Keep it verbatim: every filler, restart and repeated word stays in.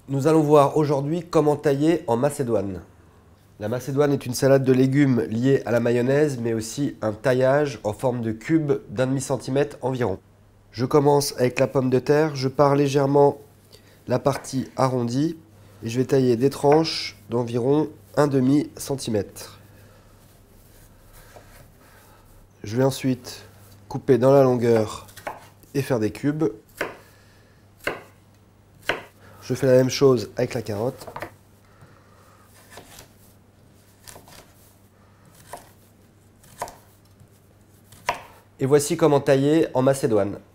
Nous allons voir aujourd'hui comment tailler en macédoine. La macédoine est une salade de légumes liée à la mayonnaise, mais aussi un taillage en forme de cube d'un demi centimètre environ. Je commence avec la pomme de terre, je pars légèrement la partie arrondie et je vais tailler des tranches d'environ un demi centimètre. Je vais ensuite couper dans la longueur et faire des cubes. Je fais la même chose avec la carotte. Et voici comment tailler en macédoine.